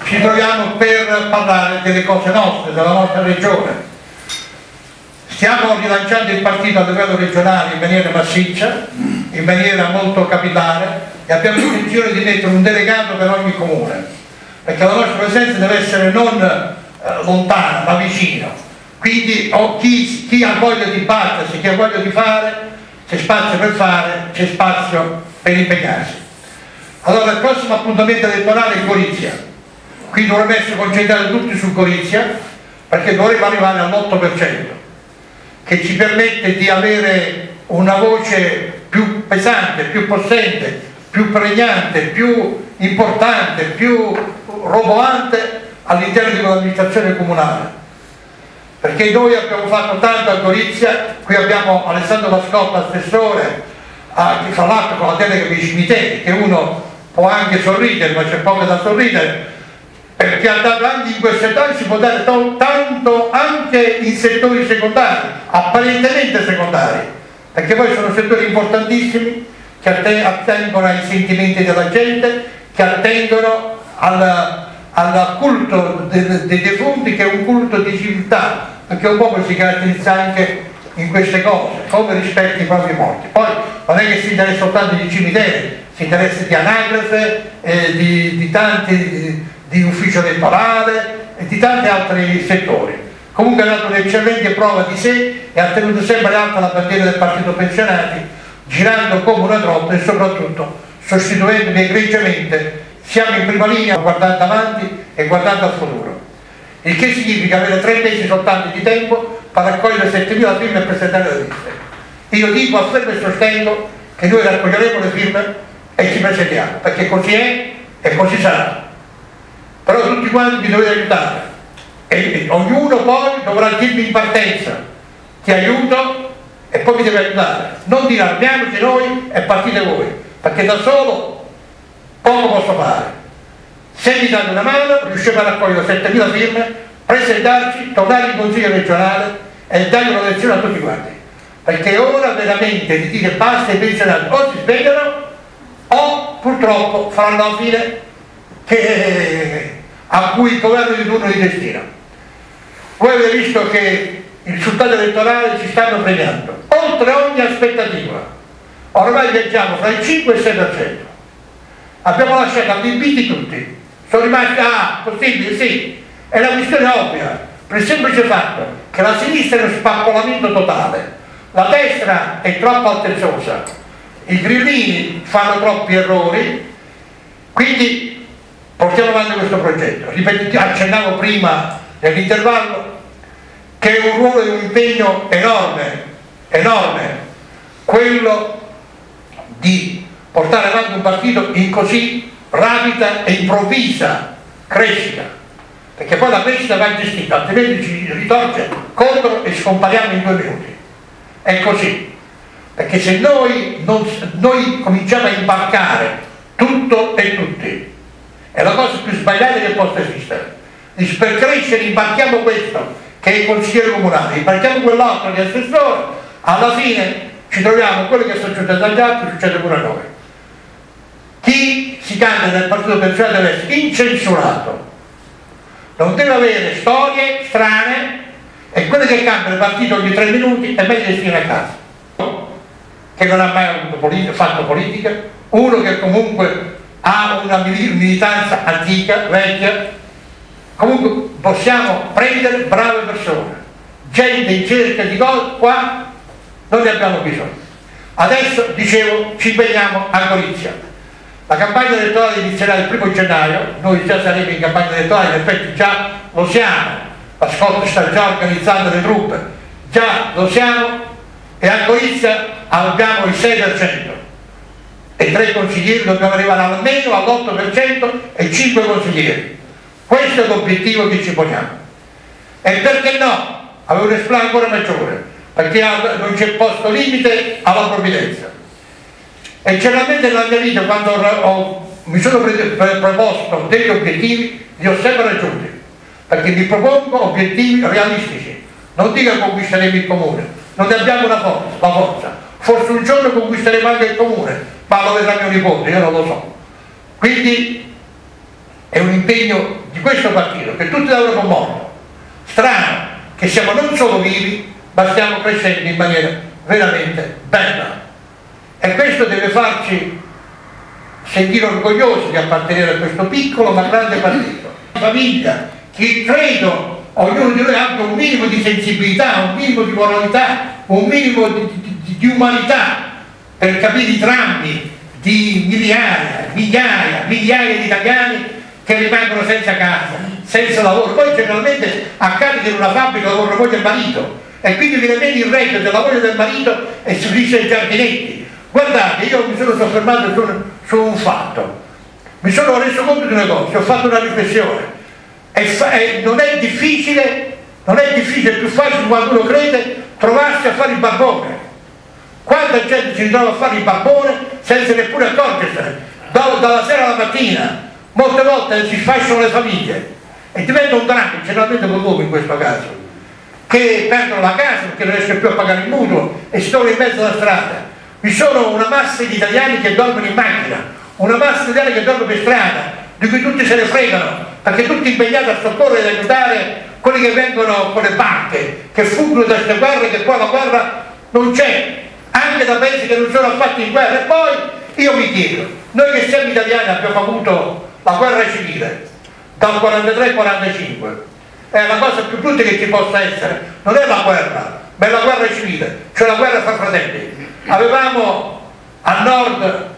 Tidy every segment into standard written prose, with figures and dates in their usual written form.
ci troviamo per parlare delle cose nostre, della nostra regione. Stiamo rilanciando il partito a livello regionale in maniera massiccia, in maniera molto capillare, e abbiamo intenzione di mettere un delegato per ogni comune, perché la nostra presenza deve essere non lontana ma vicino. Quindi chi ha voglia di battersi, chi ha voglia di fare, c'è spazio per fare, c'è spazio per impegnarsi. Allora il prossimo appuntamento elettorale è Gorizia, qui dovremmo essere concentrati tutti su Gorizia, perché dovremmo arrivare all'8%, che ci permette di avere una voce più pesante, più possente, più pregnante, più importante, più roboante all'interno di un'amministrazione comunale. Perché noi abbiamo fatto tanto a Gorizia, qui abbiamo Alessandro Mascotta, assessore, che fra l'altro con la delega dei cimiteri, che uno può anche sorridere, ma c'è poco da sorridere, perché andando anche in quei settori si può dare tanto anche in settori secondari, apparentemente secondari, perché poi sono settori importantissimi che attengono ai sentimenti della gente, che attengono al culto dei defunti, che è un culto di civiltà, perché un popolo si caratterizza anche in queste cose, come rispetto ai propri morti. Poi non è che si interessa soltanto di cimiteri, si interessa di anagrafe, di ufficio elettorale e di tanti altri settori. Comunque ha dato un'eccellente prova di sé e ha tenuto sempre alta la bandiera del partito pensionati, girando come una trottola e soprattutto sostituendomi egregiamente. Siamo in prima linea guardando avanti e guardando al futuro, il che significa avere 3 mesi soltanto di tempo per raccogliere 7.000 firme e presentare le liste. Io dico, affermo e sostengo che noi raccoglieremo le firme e ci presentiamo, perché così è e così sarà. Però tutti quanti mi dovete aiutare e ognuno poi dovrà dirmi in partenza: ti aiuto, e poi mi deve aiutare. Non dire armiamoci noi e partite voi, perché da solo poco posso fare. Se mi date una mano riusciamo a raccogliere 7.000 firme, presentarci, tornare in consiglio regionale e dare una lezione a tutti quanti, perché è ora veramente di dire basta ai pensionati: o si svegliano o purtroppo faranno la fine a cui il governo di turno li destina. Voi avete visto che i risultati elettorali ci stanno premiando oltre ogni aspettativa. Ormai viaggiamo fra il 5 e il 6%. Abbiamo lasciato allibiti tutti, sono rimasti possibile, sì. È una questione ovvia, per il semplice fatto che la sinistra è uno spappolamento totale, la destra è troppo altezzosa, i grillini fanno troppi errori, quindi portiamo avanti questo progetto. Ripeto, accennavo prima nell'intervallo che è un ruolo e un impegno enorme quello di portare avanti un partito in così rapida e improvvisa crescita, perché poi la crescita va gestita, altrimenti ci ritorce contro e scompariamo in 2 minuti. È così, perché se noi cominciamo a imbarcare tutto e tutti, è la cosa più sbagliata che possa esistere. Per crescere imbarchiamo questo che è il consigliere comunale, imbarchiamo quell'altro che è assessore, alla fine ci troviamo quello che sta succedendo agli altri, succede pure a noi. Chi si candida nel partito pensionale deve essere incensurato, non deve avere storie strane, e quelli che cambiano il partito ogni 3 minuti è meglio che stia a casa, che non ha mai fatto politica, uno che comunque ha una militanza antica, vecchia. Comunque possiamo prendere brave persone, gente in cerca di cose, qua non ne abbiamo bisogno. Adesso, dicevo, ci impegniamo a Gorizia. La campagna elettorale inizierà il 1° gennaio, noi già saremo in campagna elettorale, in effetti già lo siamo, la scorta sta già organizzando le truppe, già lo siamo, e a Gorizia abbiamo il 6% e 3 consiglieri, dobbiamo arrivare almeno all'8% e 5 consiglieri. Questo è l'obiettivo che ci poniamo. E perché no? Avere un esploso ancora maggiore, perché non c'è posto limite alla provvidenza. E generalmente nella mia vita, quando mi sono proposto degli obiettivi, li ho sempre raggiunti, perché mi propongo obiettivi realistici. Non dico che conquisteremo il comune, non ne abbiamo la forza. Forse un giorno conquisteremo anche il comune, ma lo vedrà mio nipote, io non lo so. Quindi è un impegno di questo partito, che tutti lavorano con molto. Strano che siamo non solo vivi, ma stiamo crescendo in maniera veramente bella. E questo deve farci sentire orgogliosi di appartenere a questo piccolo ma grande partito. Famiglia, che credo ognuno di noi abbia un minimo di sensibilità, un minimo di moralità, un minimo di umanità per capire i drammi di migliaia di italiani che rimangono senza casa, senza lavoro. Poi generalmente accade che in una fabbrica lavora la moglie e il marito e quindi viene meno il reddito della moglie del marito e si finisce ai giardinetti. Guardate, io mi sono soffermato su un fatto, mi sono reso conto di una cosa, ho fatto una riflessione e non è difficile, è più facile quando uno crede trovarsi a fare il barbone. Quanta gente si ritrova a fare il barbone senza neppure accorgersene, dalla sera alla mattina, molte volte si sfasciano le famiglie e diventa un dramma, generalmente con l'uomo in questo caso, che perdono la casa perché non riesce più a pagare il mutuo e si trovano in mezzo alla strada. Vi sono una massa di italiani che dormono in macchina, una massa di italiani che dormono per strada, di cui tutti se ne fregano, perché tutti impegnati a soccorrere e ad aiutare quelli che vengono con le barche, che fuggono da queste guerre, che poi la guerra non c'è, anche da paesi che non sono affatto in guerra. E poi io mi chiedo, noi che siamo italiani abbiamo avuto la guerra civile dal 43 al 45, è la cosa più brutta che ci possa essere, non è la guerra, ma è la guerra civile, cioè la guerra fra fratelli. Avevamo a nord,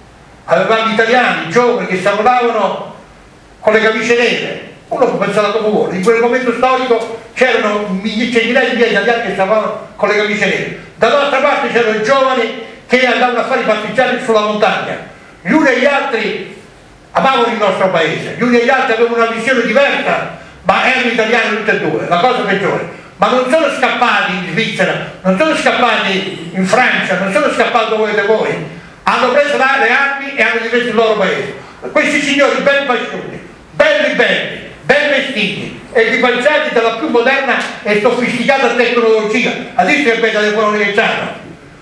avevamo italiani giovani che lavoravano con le camicie nere, uno può pensare come vuole, in quel momento storico c'erano centinaia di migliaia di italiani che stavano con le camicie nere, dall'altra parte c'erano i giovani che andavano a fare i partigiani sulla montagna, gli uni e gli altri amavano il nostro paese, gli uni e gli altri avevano una visione diversa, ma erano italiani tutti e due, la cosa peggiore. Ma non sono scappati in Svizzera, non sono scappati in Francia, non sono scappati dove volete voi, hanno preso le armi e hanno difeso il loro paese. Questi signori ben pasciuti, belli, ben vestiti e equipaggiati dalla più moderna e sofisticata tecnologia, adesso che pensa del fuoco che c'hanno,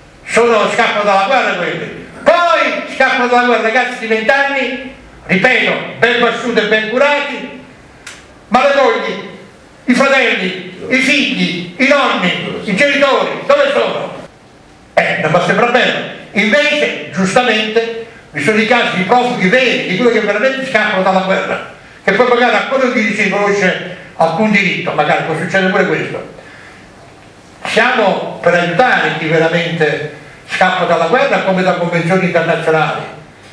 scappano dalla guerra quelli. Poi scappano dalla guerra ragazzi di 20 anni, ripeto, ben pasciuti e ben curati, ma le mogli, i fratelli, i figli, i nonni, i genitori, dove sono? Non mi sembra bello. Invece, giustamente, vi sono i casi di profughi veri, di quelli che veramente scappano dalla guerra, che poi magari a quello che si riconosce alcun diritto, magari può succedere pure questo. Siamo per aiutare chi veramente scappa dalla guerra come da convenzioni internazionali,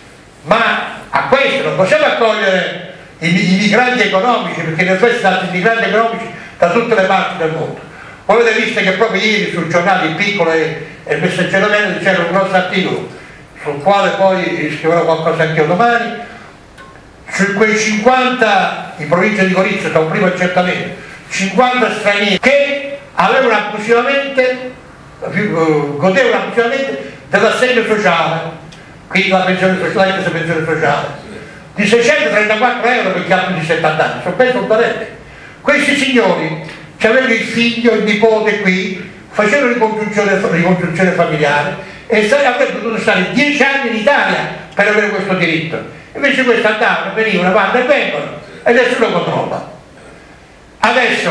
ma a questo non possiamo accogliere i migranti economici, perché in effetti sono stati migranti economici da tutte le parti del mondo. Voi avete visto che proprio ieri sul giornale piccolo e il Messaggero Veneto c'era un grosso articolo sul quale poi scriverò qualcosa anche io domani, su quei 50 in provincia di Gorizia, da un primo accertamento, 50 stranieri che avevano abusivamente, godevano abusivamente dell'assegno sociale, quindi la pensione sociale, la pensione sociale di 634 euro per chi ha più di 70 anni, sono ben soltanto. Questi signori che avevano il figlio, il nipote qui, facevano ricongiunzione familiare e avrebbero dovuto stare 10 anni in Italia per avere questo diritto. Invece questi andavano, venivano, vanno e vengono e nessuno controlla. Adesso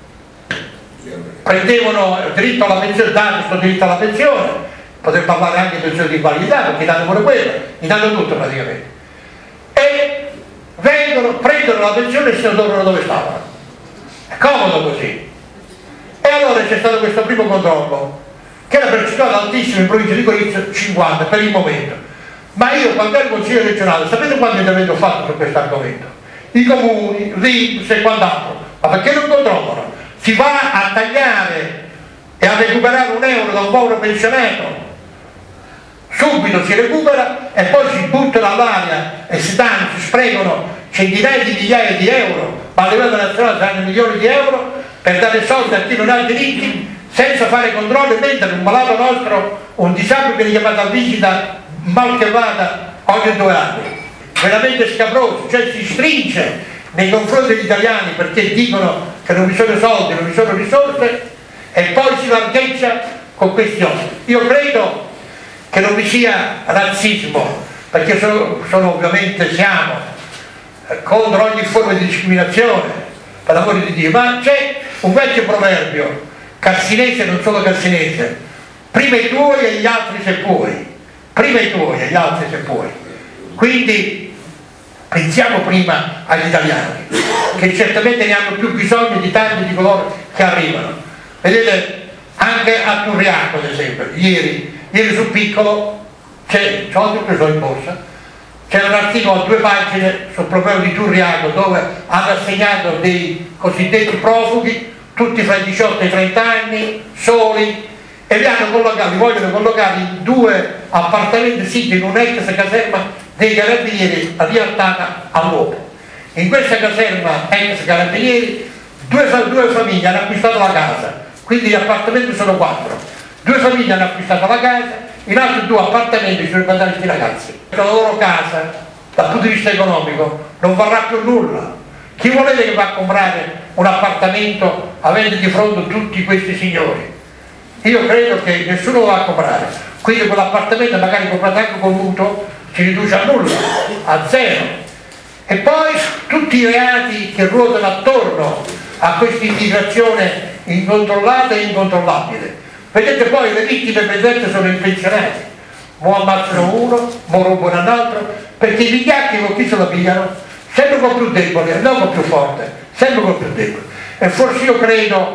prendevano il diritto alla pensione, danno questo diritto alla pensione, potremmo parlare anche di pensione di invalidità perché danno pure quello, gli danno tutto praticamente. E vengono, prendono la pensione e si tornano dove stavano. È comodo così. E allora c'è stato questo primo controllo che era percentuale altissimo in provincia di Gorizia, 50 per il momento. Ma io quando ero consigliere regionale, sapete quanto intervento ho fatto su questo argomento? I comuni, l'INPS e quant'altro. Ma perché non controllano? Si va a tagliare e a recuperare un euro da un povero pensionato, subito si recupera e poi si buttano all'aria e si sprecano centinaia di migliaia di euro, ma a livello nazionale saranno milioni di euro per dare soldi a chi non ha diritti senza fare controlli, mentre un malato nostro, un disabile viene chiamato a visita mal che vada ogni 2 anni. Veramente scabroso, cioè si stringe nei confronti degli italiani perché dicono che non vi sono soldi, non vi sono risorse e poi si largheggia con questi ospiti. Io credo che non vi sia razzismo, perché sono ovviamente siamo contro ogni forma di discriminazione, per l'amore di Dio. Ma c'è un vecchio proverbio cassinese, non solo cassinese: prima i tuoi e gli altri se puoi, prima i tuoi e gli altri se puoi. Quindi pensiamo prima agli italiani, che certamente ne hanno più bisogno di tanti di coloro che arrivano. Vedete, anche a Turriaco ad esempio, ieri sul Piccolo, ho preso in borsa, c'era un articolo a 2 pagine sul problema di Turriaco, dove hanno assegnato dei cosiddetti profughi, tutti fra i 18 e i 30 anni, soli, e li vogliono collocare in 2 appartamenti siti in un'ex caserma dei carabinieri riattata all'uopo. In questa caserma ex carabinieri 2 famiglie hanno acquistato la casa, quindi gli appartamenti sono 4. 2 famiglie hanno acquistato la casa, in altri 2 appartamenti sono mandati questi ragazzi. La loro casa, dal punto di vista economico, non varrà più nulla. Chi volete che va a comprare un appartamento avendo di fronte tutti questi signori? Io credo che nessuno lo va a comprare, quindi quell'appartamento magari comprato anche col mutuo si riduce a nulla, a 0. E poi tutti i reati che ruotano attorno a questa immigrazione incontrollata e incontrollabile. Vedete, poi le vittime presenti sono i pensionati, mo ammazzano uno, mo rubano un altro, perché i vigliacchi con chi se lo pigliano? Sempre con più debole, non con più forte, sempre con più debole. E forse io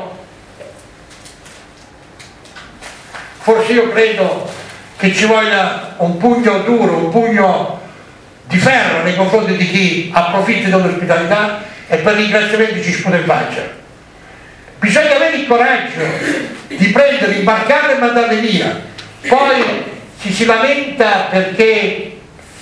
credo che ci voglia un pugno duro, un pugno di ferro nei confronti di chi approfitta dell'ospitalità e per ringraziamenti ci sputa in faccia. Bisogna avere il coraggio di prendere, imbarcare e mandarli via. Poi ci si lamenta perché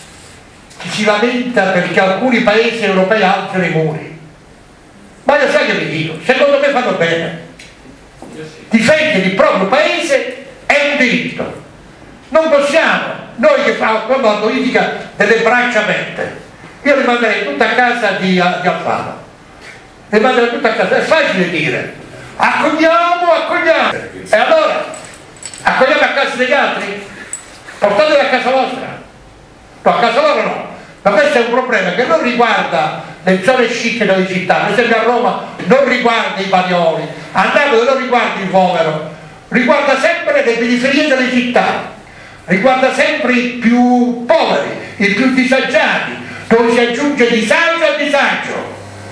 alcuni paesi europei alzano i muri. Ma io sai che vi dico, secondo me fanno bene. Difendere il proprio paese è un diritto. Non possiamo, noi che facciamo la politica delle braccia aperte, io li manderei tutta a casa di Alfano, li manderei tutta a casa, è facile dire, accogliamo, e allora, accogliamo a casa degli altri? Portateli a casa vostra, no, a casa loro no, ma questo è un problema che non riguarda le zone chic delle città, per esempio a Roma non riguarda i Barioli, a Napoli non riguarda il povero, riguarda sempre le periferie delle città, riguarda sempre i più poveri, i più disagiati, dove si aggiunge disagio a disagio.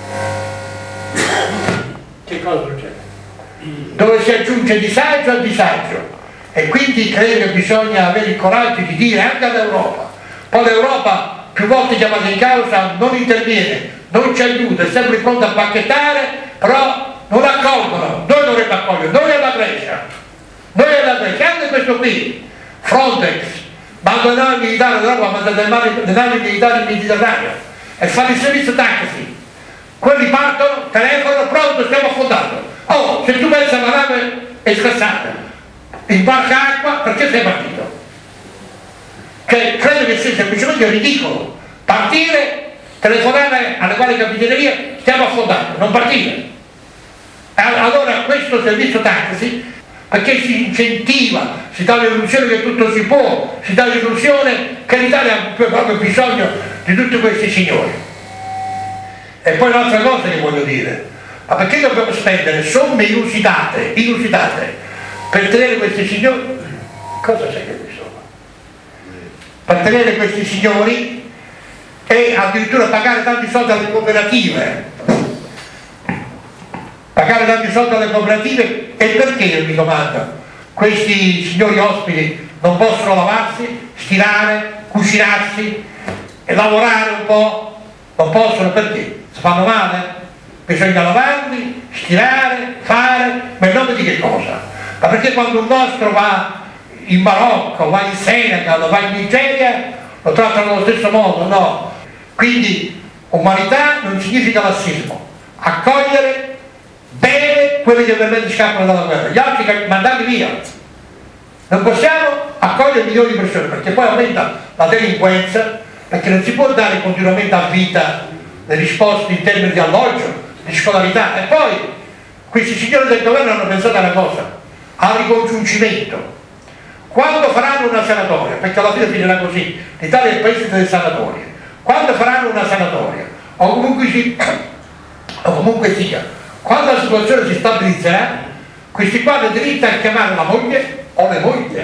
Che cosa succede? Dove si aggiunge disagio a disagio. E quindi credo che bisogna avere il coraggio di dire anche all'Europa. Poi l'Europa, più volte chiamata in causa, non interviene, non ci aiuta, è sempre pronta a bacchettare, però non accolgono. Noi dovremmo accogliere, noi alla Grecia, anche questo qui. Frontex manda le navi militari d'Europa, manda le navi militari in Mediterraneo e fanno il servizio taxi. Quelli partono, telefono, pronto, stiamo affondando. Oh, se tu pensi alla nave è scassata, imbarca acqua, perché sei partito? Cioè, credo che sia semplicemente ridicolo partire, telefonare alle varie capitanerie, stiamo affondando, non partire. Allora questo servizio taxi, perché si incentiva, si dà l'illusione che tutto si può, si dà l'illusione che l'Italia ha proprio bisogno di tutti questi signori. E poi un'altra cosa che voglio dire, ma perché dobbiamo spendere somme inusitate per tenere questi signori? Cosa c'è che insomma? Per tenere questi signori e addirittura pagare tanti soldi alle cooperative. Pagare tanti soldi alle cooperative, e perché io mi domando? Questi signori ospiti non possono lavarsi, stirare, cucinarsi e lavorare un po'? Non possono perché? Si fanno male? Bisogna lavarli, stirare, fare, ma in nome di che cosa? Ma perché quando un nostro va in Marocco, va in Senegal, va in Nigeria, lo trattano allo stesso modo? No. Quindi umanità non significa lassismo. Accogliere bene quelli che veramente scappano dalla guerra, gli altri mandarli via. Non possiamo accogliere milioni di persone perché poi aumenta la delinquenza, perché non si può dare continuamente a vita le risposte in termini di alloggio, di scolarità. E poi questi signori del governo hanno pensato a una cosa, al ricongiungimento. Quando faranno una sanatoria, perché alla fine finirà così, l'Italia è il paese delle sanatorie, quando faranno una sanatoria, o comunque sia, quando la situazione si stabilizzerà, questi qua hanno diritto a chiamare la moglie o le mogli,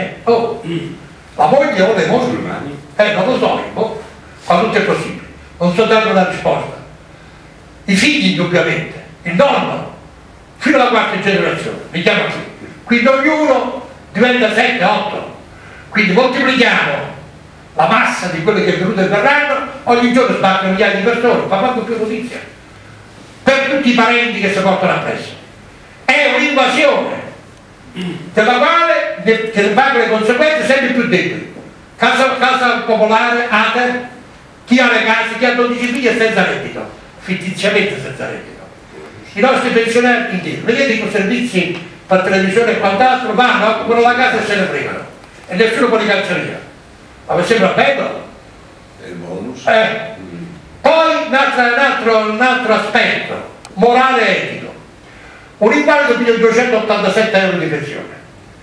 la moglie o le mogli, non lo so, ma tutto è possibile, non so dare una risposta. I figli indubbiamente, il nonno, fino alla quarta generazione, mi chiama qui. Quindi ognuno diventa 7, 8, quindi moltiplichiamo la massa di quelli che è venuto e verranno, ogni giorno sbagliano migliaia di persone, ma quanto più notizia, per tutti i parenti che si portano appresso. È un'invasione della quale ne paga le conseguenze sempre più deboli. Casa popolare, ATE, chi ha le case, chi ha 12 figli è senza reddito, fittiziamente senza reddito. I nostri pensionati interi, vedete i servizi per televisione e quant'altro, vanno, occupano la casa e se ne fregano e nessuno può ricalzare. Ma mi sembra bello. È il bonus. Poi un altro aspetto morale e etico. Un invalido piglia 287 euro di pensione,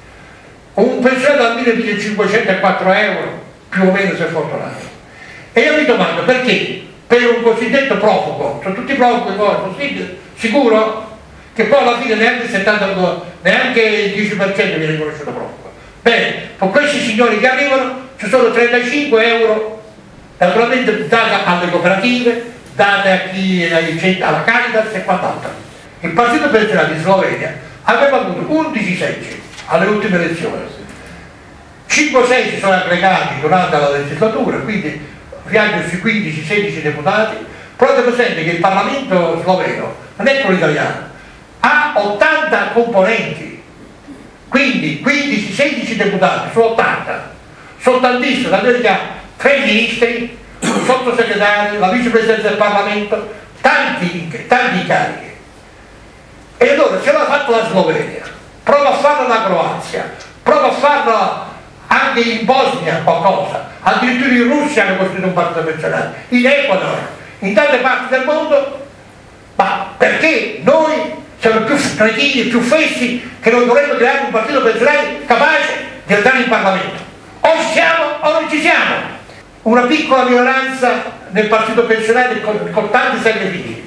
un pensionato al 1504 euro più o meno se fortunato. E io mi domando perché per un cosiddetto profugo, sono tutti profughi poi, possibile, sicuro? Che poi alla fine neanche il 70, neanche il 10% viene riconosciuto profugo. Bene, con questi signori che arrivano ci sono 35 euro naturalmente date alle cooperative, date a chi alla Caritas e quant'altro. Il partito pensionale di Slovenia aveva avuto 11 seggi alle ultime elezioni, 5 seggi sono aggregati durante la legislatura, quindi viaggiano sui 15-16 deputati. Però presente che il Parlamento sloveno non è quello italiano, ha 80 componenti, quindi 15-16 deputati su 80, sono tantissimi, da dire che ha 3 ministri, un sottosegretario, la vicepresidenza del Parlamento, tanti incarichi. E allora se l'ha fatto la Slovenia, prova a farlo la Croazia, prova a farlo anche in Bosnia qualcosa, addirittura in Russia hanno costruito un partito pensionale, in Ecuador, in tante parti del mondo, ma perché noi siamo più cretini, più fessi che non dovremmo creare un partito pensionale capace di andare in Parlamento? O ci siamo o non ci siamo. Una piccola minoranza nel partito pensionale con tanti sacrifici.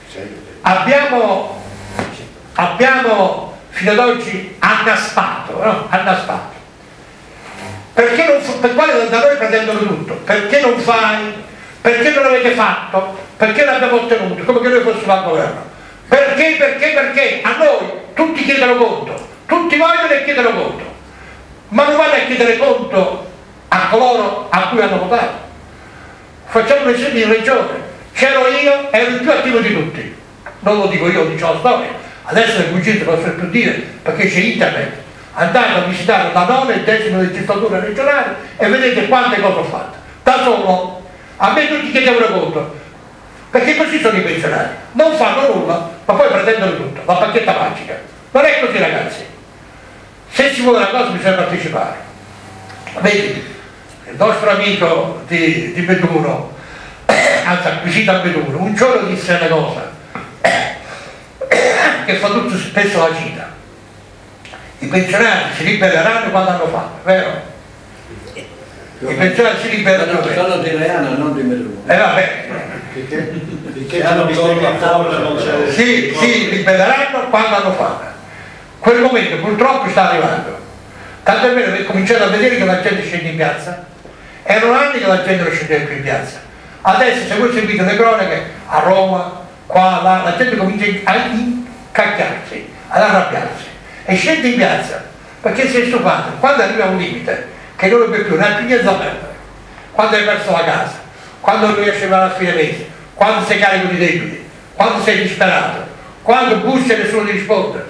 Abbiamo fino ad oggi annaspato, no? Annaspato. Perché non, per quale da noi pretendono tutto? Perché non fai? Perché non l'avete fatto? Perché l'abbiamo ottenuto? Come che noi fossimo al governo. Perché? A noi tutti chiedono conto, tutti vogliono e chiedono conto, ma non vanno a chiedere conto a coloro a cui hanno votato. Facciamo un esempio in regione, c'ero io, ero il più attivo di tutti, non lo dico io, lo dicevo la storia. Adesso le cugine possono più dire perché c'è internet, andate a visitare la 9ª e 10ª legislatura regionale e vedete quante cose ho fatto. Da solo, a me tutti chiedevano conto, perché così sono i pensionati, non fanno nulla, ma poi pretendono tutto, la bacchetta magica. Non è così ragazzi, se si vuole una cosa bisogna partecipare. Vedi, il nostro amico di Belluno, anzi acquisito a Belluno, un giorno disse una cosa, che fa tutto spesso la cita: i pensionati si libereranno quando hanno fame, vero? I pensionati si liberano sono di Reano, non di Belluno. Vabbè. Finché hanno visto la fame non c'è. Sì, libereranno quando hanno fame. Quel momento purtroppo sta arrivando. Tanto è vero che cominciate a vedere che la gente scende in piazza. Erano anni che la gente non scendeva più in piazza. Adesso se voi seguite le cronache a Roma, qua, là, la gente comincia a incacchiarsi, ad arrabbiarsi e scende in piazza perché si è stufato. Quando arriva a un limite che non lo più, non ha più niente da perdere, quando hai perso la casa, quando non riesci a arrivare a fine mese, quando sei carico di debiti, quando sei disperato, quando bussi e nessuno ti risponde,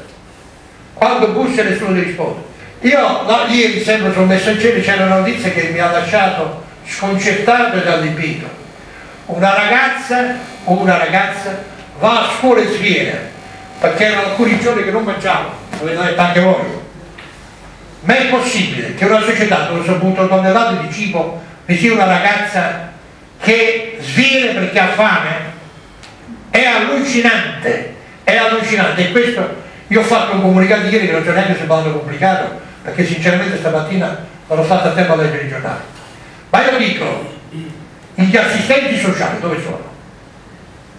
io ieri sempre sul Messaggero c'era una notizia che mi ha lasciato sconcertato ed allibito. Una ragazza va a scuola e sviene perché erano alcuni giorni che non mangiavo, l'avete detto anche voi. Ma è possibile che una società dove sono avuto tonnellate di cibo vi sia una ragazza che sviene perché ha fame? È allucinante, e questo io ho fatto un comunicato ieri che non c'è neanche sembrato complicato perché sinceramente stamattina non ho fatto a tempo a leggere i giornali. Ma io dico, gli assistenti sociali dove sono?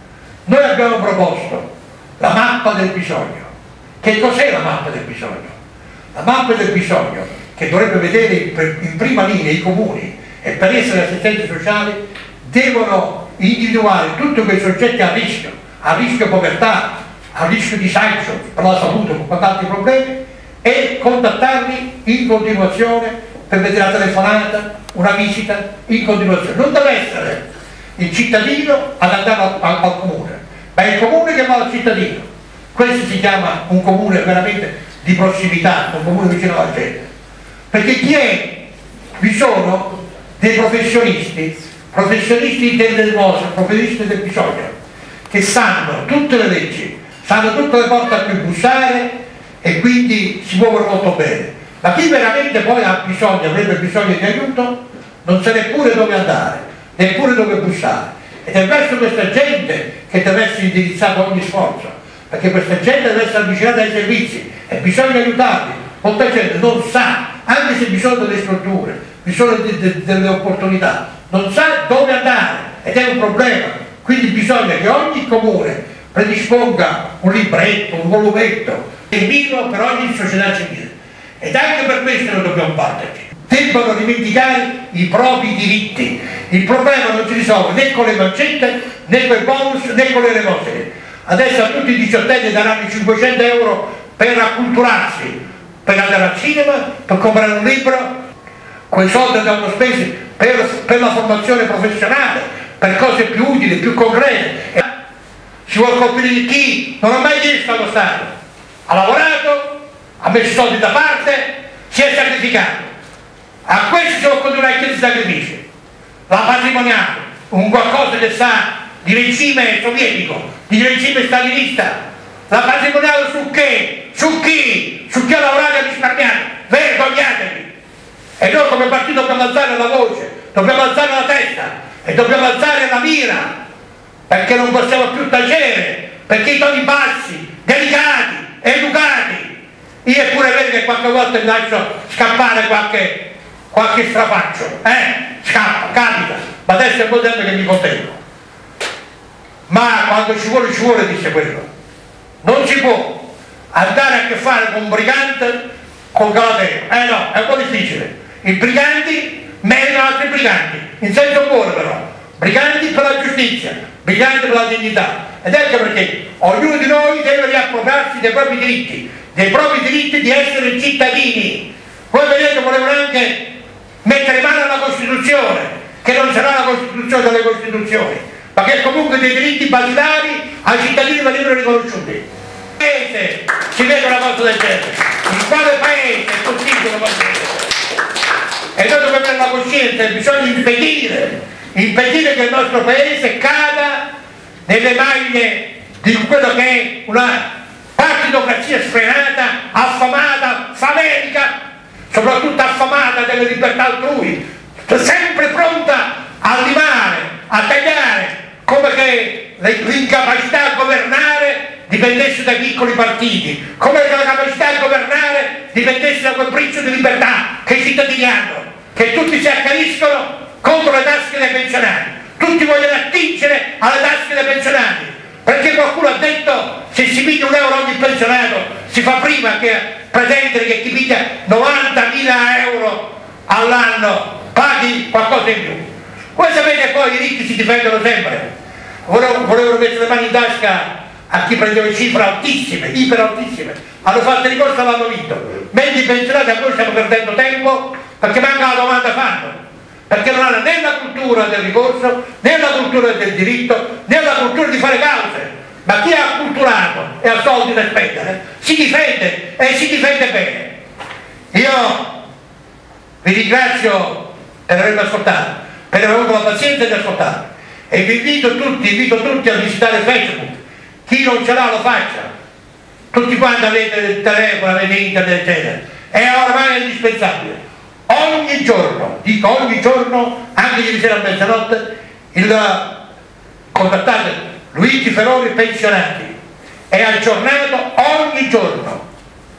Noi abbiamo proposto la mappa del bisogno. Che cos'è la mappa del bisogno? La mappa del bisogno, che dovrebbe vedere in prima linea i comuni, e per essere assistenti sociali devono individuare tutti quei soggetti a rischio povertà, a rischio disagio per la salute o per altri problemi, e contattarli in continuazione per vedere la telefonata, una visita in continuazione. Non deve essere il cittadino ad andare al comune, ma è il comune che va al cittadino. Questo si chiama un comune veramente di prossimità, un comune vicino alla gente. Perché vi sono dei professionisti del nostro, professionisti del bisogno, che sanno tutte le leggi, sanno tutte le porte a cui bussare e quindi si muovono molto bene. Ma chi veramente poi avrebbe bisogno di aiuto, non sa neppure dove andare, neppure dove bussare. Ed è verso questa gente che deve essere indirizzato ogni sforzo, perché questa gente deve essere avvicinata ai servizi e bisogna aiutarli. Molta gente non sa, anche se bisogna delle strutture, bisogna delle opportunità, non sa dove andare ed è un problema. Quindi bisogna che ogni comune predisponga un libretto, un volumetto, un libro per ogni società civile. Ed anche per questo noi dobbiamo batterci. Debbono dimenticare i propri diritti. Il problema non si risolve né con le mancette, né con i bonus, né con le elemosine. Adesso a tutti i diciottenni daranno 500 euro per acculturarsi, per andare al cinema, per comprare un libro. Quei soldi andranno spesi per la formazione professionale, per cose più utili, più concrete. Si vuole colpire di chi non ha mai chiesto allo Stato, ha lavorato, ha messo soldi da parte, si è sacrificato. A questo si può continuare a chiedere sacrifici. La patrimoniale, un qualcosa che sa di regime sovietico, di regime stalinista. La patrimoniale su che? Su chi? Su chi ha lavorato e risparmiato? Vergognatevi! E noi come partito dobbiamo alzare la voce, dobbiamo alzare la testa e dobbiamo alzare la mira, perché non possiamo più tacere, perché i toni bassi, delicati, educati. Io è pure vero che qualche volta mi lascio scappare qualche strafaccio, scappa, capita, ma adesso è un po' tempo che mi contengo. Ma quando ci vuole, dice quello. Non si può andare a che fare con un brigante con Galateo, no, è un po' difficile. I briganti meritano altri briganti, in senso buono però, briganti per la giustizia, briganti per la dignità. Ed ecco perché ognuno di noi deve riappropriarsi dei propri diritti di essere cittadini. Voi vedete, volevano anche mettere mano alla Costituzione, che non sarà la Costituzione delle Costituzioni, ma che comunque dei diritti basilari ai cittadini venivano riconosciuti. In paese si vede una cosa del genere, in quale paese è possibile una cosa del genere? E noi dobbiamo avere la coscienza e bisogna impedire che il nostro paese cada nelle maglie di quello che è una partitocrazia sfrenata, affamata, famelica, soprattutto affamata delle libertà altrui, sempre pronta a limare, a tagliare, come che l'incapacità a governare dipendesse dai piccoli partiti, come che la capacità di governare dipendesse da quel briccio di libertà che i cittadini hanno, che tutti si accaniscono contro le tasche dei pensionati, tutti vogliono attingere alle tasche dei pensionati, perché qualcuno ha detto se si piglia €1 ogni pensionato si fa prima che pretendere che chi piglia 90.000 euro all'anno paghi qualcosa in più. Voi sapete che poi i ricchi si difendono sempre, volevano mettere le mani in tasca a chi prendeva cifre altissime, iperaltissime, hanno fatto ricorso e l'hanno vinto, mentre i pensionati a noi stiamo perdendo tempo perché manca la domanda fanno, perché non hanno né la cultura del ricorso, né la cultura del diritto, né la cultura di fare cause. Ma chi è acculturato e ha soldi da spendere si difende e si difende bene. Io vi ringrazio per avermi ascoltato, per aver avuto la pazienza di ascoltare, e vi invito tutti a visitare Facebook. Chi non ce l'ha lo faccia, tutti quanti avete il telefono, avete internet eccetera, è ormai indispensabile. Ogni giorno, dico ogni giorno, anche ieri sera a mezzanotte, contattate Luigi Ferrori pensionati, è aggiornato ogni giorno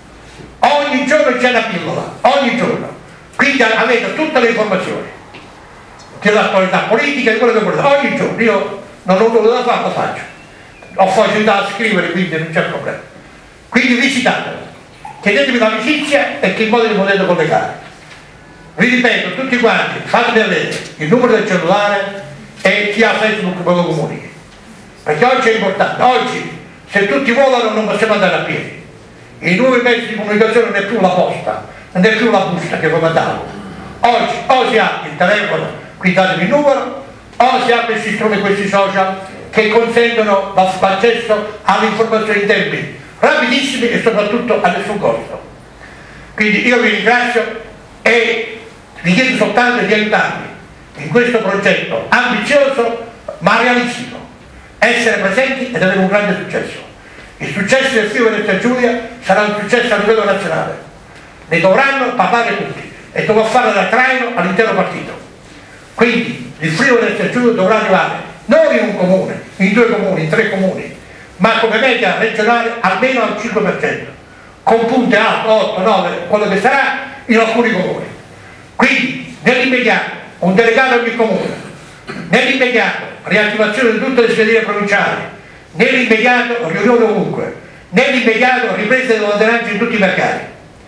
c'è una pillola, ogni giorno, quindi avete tutte le informazioni dell'attualità politica, di quello che volete, ogni giorno. Io non ho nulla da fare, lo faccio, ho facilità a scrivere, quindi non c'è problema. Quindi visitatelo, chiedetemi l'amicizia e che modo vi potete collegare. Vi ripeto, tutti quanti, fatemi avere il numero del cellulare e chi ha Facebook me lo comunichi. Perché oggi è importante, oggi se tutti volano non possiamo andare a piedi. I nuovi mezzi di comunicazione non è più la posta, non è più la busta che comandavo. Oggi o si ha il telefono, qui datemi il numero, o si ha questi strumenti, questi social che consentono l'accesso alle informazioni in tempi rapidissimi e soprattutto a nessun costo. Quindi io vi ringrazio e vi chiedo soltanto di aiutarmi in questo progetto ambizioso ma realistico, essere presenti ed avere un grande successo. Il successo del Friuli Venezia Giulia sarà un successo a livello nazionale, ne dovranno parlare tutti e dovrà fare da traino all'intero partito. Quindi il Friuli Venezia Giulia dovrà arrivare non in un comune, in 2 comuni, in 3 comuni, ma come media regionale almeno al 5%, con punte alte, 8, 9, quello che sarà in alcuni comuni. Quindi nell'immediato un delegato a ogni comune, nell'immediato riattivazione di tutte le segreterie provinciali, nell'immediato riunione ovunque, nell'immediato ripresa dell'ordinanza in tutti i mercati.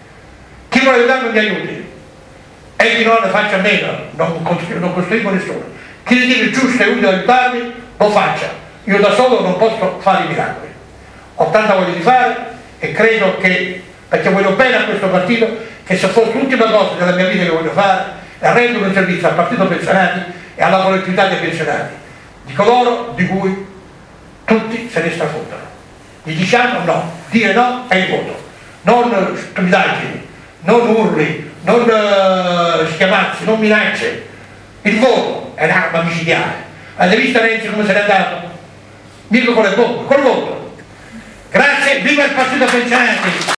Chi vuole aiutarmi mi aiuti e chi non ne faccia a meno, non costringo nessuno. Chi ritiene giusto e utile aiutarmi lo faccia, io da solo non posso fare i miracoli. Ho tanta voglia di fare e credo che, perché voglio bene a questo partito, che se fosse l'ultima cosa della mia vita che voglio fare è rendere un servizio al partito pensionati e alla collettività dei pensionati, di coloro di cui tutti se ne strafondano. Gli diciamo no, dire no è il voto, non stupidaggini, non urli, non schiamazzi, non minacce. Il voto è un'arma micidiale. Avete visto Renzi come se n'è andato? Mica con le bombe, col voto. Grazie, viva il partito pensionati!